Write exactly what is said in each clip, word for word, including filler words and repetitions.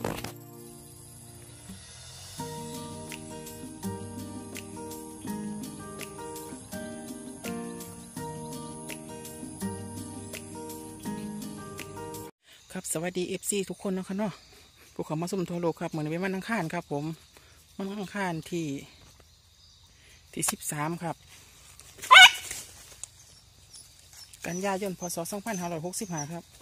ครับสวัสดีเอฟซีทุกคนนะครับเนาะพวกเขามาสมทโลกครับเหมือนเป็นวันอังคารครับผมวันอังคารที่ที่สิบสามครับกันยายนพศสองพันห้าร้อยหกสิบห้าครับ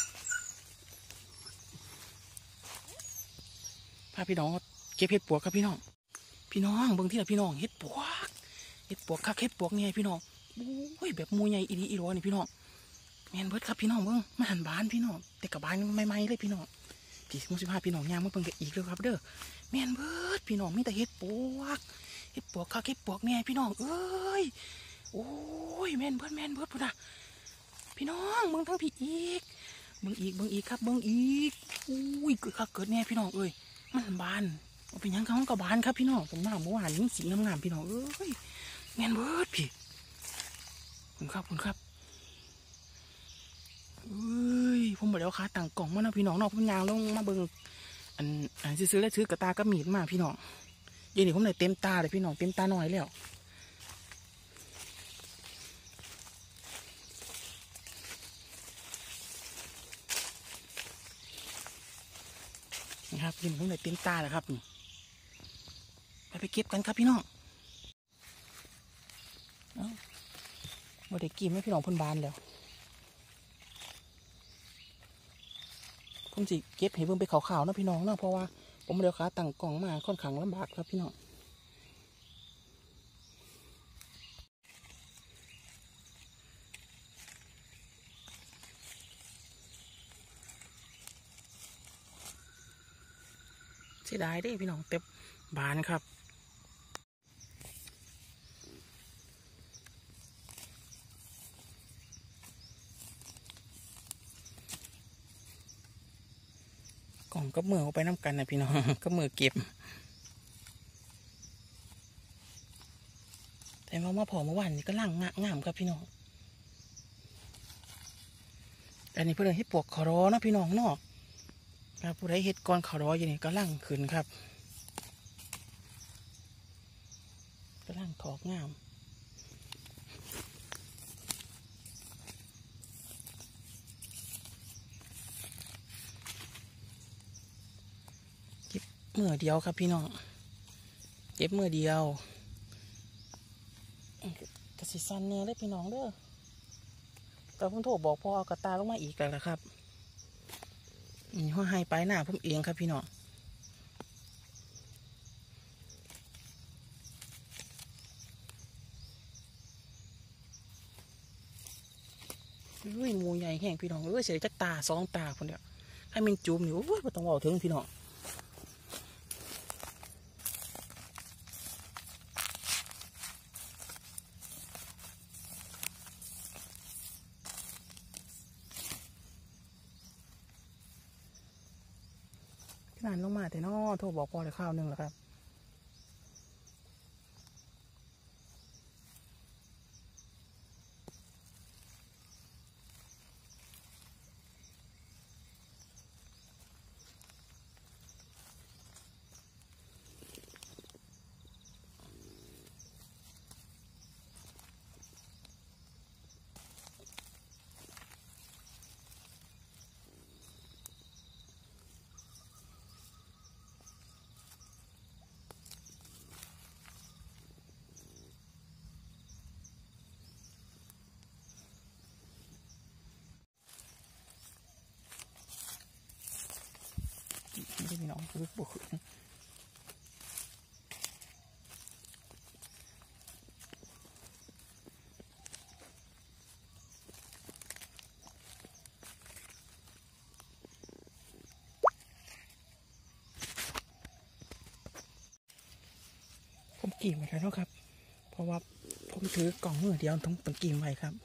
พาพี่น้องเก็บเห็ดปวกครับพี่น้องพี่น้องเบิ่งที่ไหนพี่น้องเห็ดปวกเห็ดปวกคักเห็ดปวกเนี่ยพี่น้องโอ้ยแบบมูใหญ่อีดีอีร้อนี่พี่น้องแมนเบิร์ดครับพี่น้องเบิ้งมาหันบานพี่น้องแต่กับบานไม่ไม่เลยพี่น้องพี่มุสิพาพี่น้องย่างมาเบิ่งกันอีกเลยครับเด้อแมนเบิร์ดพี่น้องมีแต่เห็ดปวกเห็ดปวกคักเห็ดปวกเนี่ยพี่น้องเอ้ยโอ้ยแมนเบิร์ดแมนเบิร์ดพุ่นนะพี่น้องเบิ่งทั้งพี่อีกเบิ่งอีกเบิ่งอีกครับเบิ่งอีกอุ้ยเกิดคักเกิดเนี่ยพี่น้องเอ้ยมันหันบานเอาเป็นยังเขากับบานครับพี่น้องผมมาเมื่อวานนี้สีงามๆพี่น้องเอ้ยแมนเบิร์ดพี่คุณครับคุณครับเอ้ยผมบอกแล้วค่ะต่างกล่องมานะพี่น้องนอกพี่ยางลงมาเบิ่งอันอันซื้อแล้วซื้อกระตากระหมีดมาพี่น้องเดี๋ยวนี้ผมเลยเต็มตาเลยพี่น้องเต็มตาหน่อยแล้วนะครับเดี๋ยวนี้ผมเลยเต็มตาเลยครับไปไปเก็บกันครับพี่น้องเอ้าบ่ได้กินไม่พี่น้องพ่นบานแล้วผมสิเก็บให้เบิ่งไปขาวๆนะพี่น้องนะเพราะว่าผมเดี๋ยวขาตั้งกล่องมาค่อนข้างลำบากครับพี่น้องเสียดายได้พี่น้องเต็มบานครับกล่องก็มือเอาไปน้ำกันนะพี่น้องก็มือเก็บแต่ว่ามาพอเมื่อวานนี้ก็ล่างงามครับพี่น้องอันนี้เพื่อนให้ปวกขอร้อนะพี่น้องเนาะครับผู้ใดเฮ็ดก้อนขอร้ออย่างนี้ก็ล่างขึ้นครับก็ล่างถอกงามเมื่อเดียวครับพี่น้องเก็บเมื่อเดียวกระสิซันเนี่ยได้พี่น้องเด้อแต่ผมโทรบอกพ่อเอากระตาลงมาอีกแล้วนะครับนี่ห้อให้ไปหน้าผมเองครับพี่น้องอุ้ยมูใหญ่แห้งพี่น้องเอ้ยเสียจักตาสองตาคนเดียวให้มันจุ่มอยู่โอ้ยไม่ต้องเอาถึงพี่น้องนานลงมาแต่นอโทรบอกพอได้ข้าวนึงแล้วครับพี่น้องคือบุกผมกิ่งไว้แล้วครับเพราะว่าผมถือกล่องมือเดียวต้องเป็นกิ่งไว้ครับ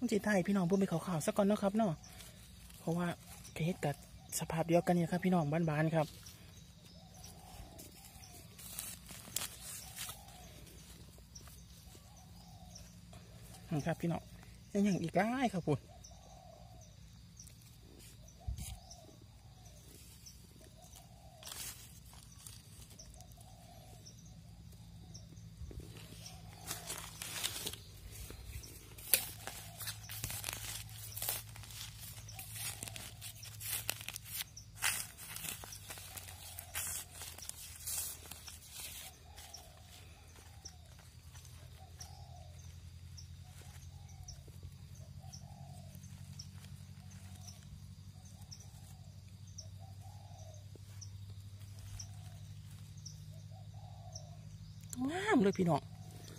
มันจีไทยพี่น้องเพิ่งไปข่าวๆสักก่อนเนาะครับเนาะเพราะว่าเฮ็ดกับสภาพเดียวกันเนี่ยครับพี่น้องบ้านๆครับนะครับพี่น้องยังอย่างอีกหลายครับคุณงามเลยพี่น้อง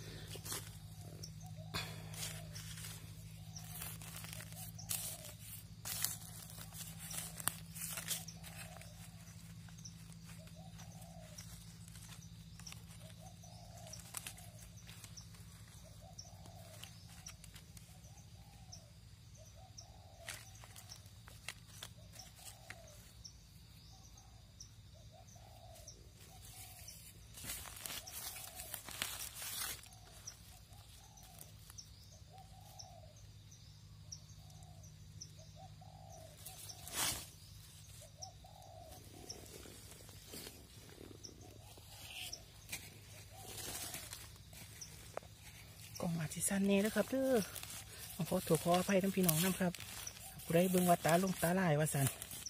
กองมาที่ซันเน่แล้วครับเด้อขอถั่วขออภัยทั้งพี่น้องน้ำครับผู้ใดเบิ่งว่าตาลงตาลายว่าสัน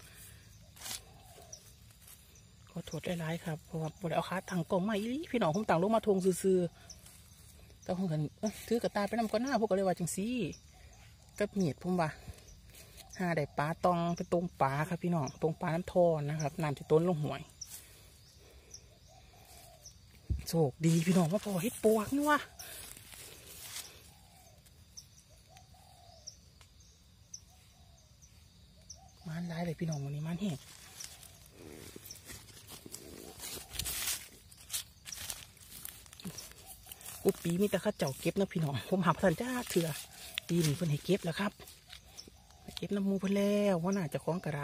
ขอโทษหลายๆครับเพราะว่าผู้ใดเอาขาถังกล่องมาอีพี่น้องผมต่างลงมาทงซื่อๆแต่ผมกันถือกระตาไปนำก้อนหน้าพวกก็เลยว่าจังซี่กับเมียดผมว่าหาได้ปลาตองไปตรงปลาครับพี่น้องตรงปลาน้ำทอนนะครับน้ำที่ต้นลงห่วยโชคดีพี่น้องว่าพอเฮ็ดปวกนี่วะมันได้เลยพี่น้องวันนี้มันแห้งกูปีมีแต่ข้าเจ้าเก็บนะพี่น้องผมหาพันจ้าเถื่อปีนี้เพิ่นให้เก็บแล้วครับเก็บน้ำมูเพิ่นแล้วว่าน่าจะคล้องกระไร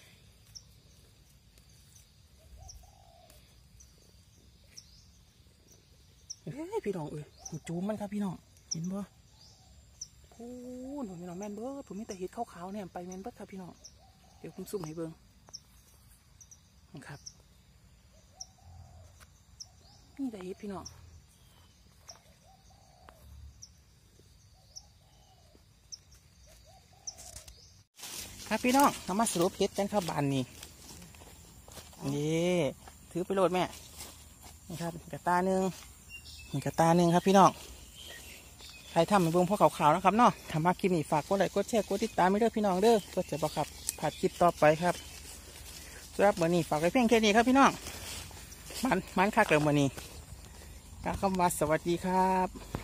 เฮ้ยพี่น้องเอ้ยจูมมันครับพี่น้องเห็นบ่พูนผมพี่น้องแมนเบิร์ดผมมีแต่เห็ดขาวๆเนี่ยไปแมนเบิร์ดครับพี่น้องเดี๋ยวผมสุ่มให้เบิ้งนะครับนี่แต่เห็ดพี่น้องครับพี่น้องเรามาสรุปเห็ดกันครับบานนี้นี่ถือไปโหลดแม่นี่ครับกระตาหนึ่งนี่กระตาหนึ่งครับพี่น้องใครทำเป็นเบิ้งพวกขาวๆนะครับเนาะทำมาคลิปนี้ฝากกดไลค์กดแชร์กดติดตามไม่เด้อพี่น้องเด้อก็จะบอกครับผ่านคลิปต่อไปครับสำหรับวันนี้ฝากไว้เพียงแค่นี้ครับพี่น้องมันมันคักเลยวันนี้กล่าวคำว่าสวัสดีครับ